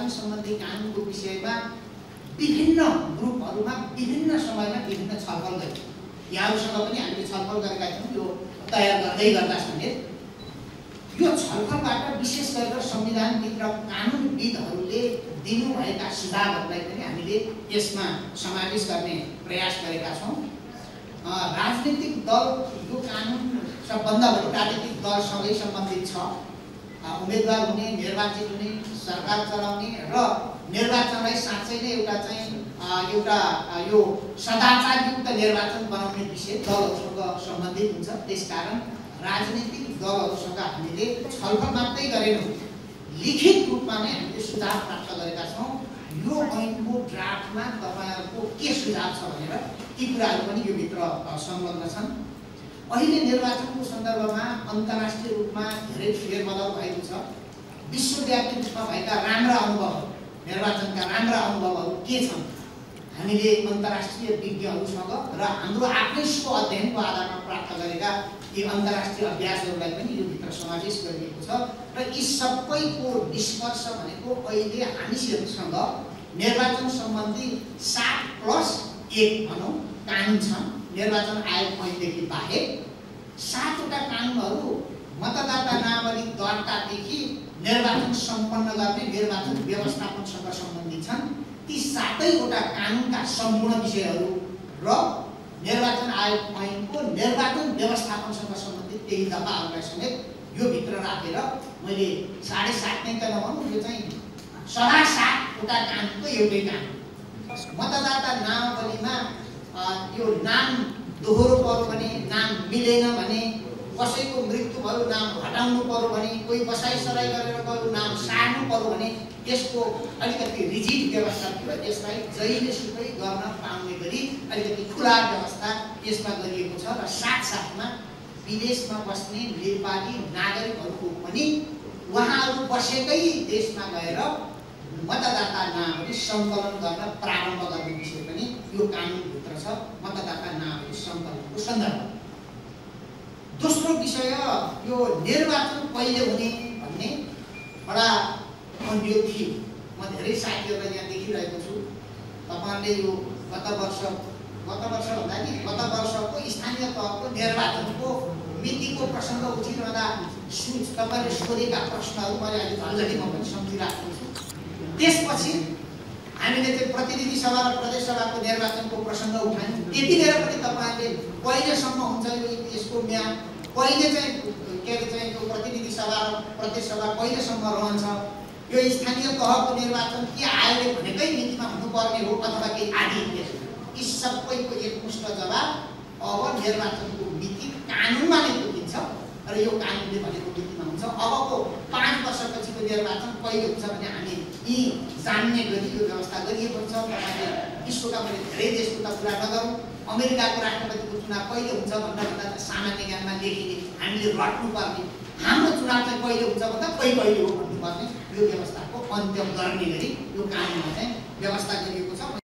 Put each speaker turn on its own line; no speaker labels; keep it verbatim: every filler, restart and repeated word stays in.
निर्वाचन सम्बन्धी कानुनको विषयमा विभिन्न ग्रुपहरूमा विभिन्न समयमा विभिन्न छलफल गर्यौँ। यहाँहरूसँग पनि हामीले छलफल गरेका थियौँ यो तयार गर्दै गर्दा समेत। यो छलफलबाट विशेष गरेर संविधानविद र कानुनविदहरूले दिनुभएका सुझावहरूलाई पनि हामीले यसमा समावेश गर्ने प्रयास गरेका छौँ। राजनीतिक दल यो कानुन सबभन्दा बढी राजनीतिक दलसँगै सम्बन्धित छ। उम्मेदवार हुने, निर्वाचित हुने, सरकार चलाउने र निर्वाचनलाई साँच्चै नै एउटा चाहिँ एउटा यो सदाचारयुक्त निर्वाचन बनाउने विषय दलहरूसँग सम्बन्धित हुन्छ। त्यसकारण राजनीतिक दलहरूसँग हामीले छलफल मात्रै गरेनौँ, लिखित रूपमा नै हामीले सुझाव प्राप्त गरेका छौँ। यो ऐनको ड्राफ्टमा तपाईँहरूको के सुझाव छ भनेर ती कुराहरू पनि यो भित्र संलग्न छन्। अहिले निर्वाचनको सन्दर्भमा अन्तर्राष्ट्रिय रूपमा धेरै फेरबदल भएको छ। विश्वव्यापी रूपमा भएका राम्रा अनुभवहरू, निर्वाचनका राम्रा अनुभवहरू के छन्, हामीले अन्तर्राष्ट्रिय विज्ञहरूसँग र हाम्रो आफ्नै स्व अध्ययनको आधारमा प्राप्त गरेका यी अन्तर्राष्ट्रिय अभ्यासहरूलाई पनि यो भित्र समावेश गरिएको छ। र यी सबैको निष्कर्ष भनेको अहिले हामीसँग निर्वाचन सम्बन्धी सात प्लस एक भनौँ कानुन छन्। निर्वाचन आयोग ऐनदेखि बाहेक सातवटा कानुनहरू मतदाता नामावली दर्तादेखि निर्वाचन सम्पन्न गर्ने निर्वाचन व्यवस्थापनसँग सम्बन्धित छन्। ती सातैवटा कानुनका सम्पूर्ण विषयहरू र निर्वाचन आयोग ऐनको निर्वाचन व्यवस्थापनसँग सम्बन्धित केही दफाहरूलाई समेत यो भित्र राखेर मैले साढे सात नै त नभनौँ, यो चाहिँ सडा सातवटा कानुनको एउटै कानुन। मतदाता नामावलीमा यो नाम दोहोरो पर्यो भने, नाम मिलेन भने, कसैको मृत्यु भयो नाम हटाउनु पर्यो भने, कोही बसाइसराई गरेर गयो नाम सार्नु पर्यो भने यसको अलिकति रिजिड व्यवस्था थियो। यसलाई जहिले सुकै गर्न पाउने गरी अलिकति खुला व्यवस्था यसमा गरिएको छ। र साथसाथमा विदेशमा बस्ने नेपाली नागरिकहरूको पनि उहाँहरू बसेकै देशमा गएर मतदाता नामावली सङ्कलन गर्न प्रारम्भ गर्ने विषय पनि यो कानुनभित्र छ, मतदाता नामावली सङ्कलनको सन्दर्भ। दोस्रो विषय यो निर्वाचन कहिले हुने भन्ने बडा अन्य थियो। म धेरै साथीहरूलाई यहाँ देखिरहेको छु। तपाईँहरूले यो गत वर्ष गत वर्ष भन्दा नि गत वर्षको स्थानीय तहको निर्वाचनको मितिको प्रसङ्ग उठिरहँदा सोच तपाईँले सोधेका प्रश्नहरू मैले अहिले झन्झटी म पनि सम्झिरहेको छु। त्यसपछि हामीले चाहिँ प्रतिनिधि सभा र प्रदेश सभाको निर्वाचनको प्रसङ्ग उठायौँ। त्यति बेला पनि तपाईँहरूले कहिलेसम्म हुन्छ यो यसको म्याद, कहिले चाहिँ के अरे चाहिँ यो प्रतिनिधि सभा र प्रदेश सभा कहिलेसम्म रहन्छ, यो स्थानीय तहको निर्वाचन के आयोगले भनेकै मितिमा हुनुपर्ने हो अथवा केही आदि, यी सबैको एकमुष्ट जवाब अब निर्वाचनको मिति कानुनमा नै तोकिन्छ र यो कानुनले भनेको मितिमा हुन्छ। अबको पाँच वर्षपछिको निर्वाचन कहिले हुन्छ भने हामी यी जान्ने गरी यो व्यवस्था गरिएको छ। तपाईँले विश्वका मैले धेरै देशको त कुरा नगरौँ, अमेरिकाको राष्ट्रपतिको चुनाव कहिले हुन्छ भनेर भन्दा सामान्य ज्ञानमा लेखिने हामीले रट्नुपर्ने, हाम्रो चुनाव चाहिँ कहिले हुन्छ भन्दा कहिले कहिले हो भन्नुपर्ने यो व्यवस्थाको अन्त्य गर्ने गरी यो कानुनमा चाहिँ व्यवस्था गरिएको छ।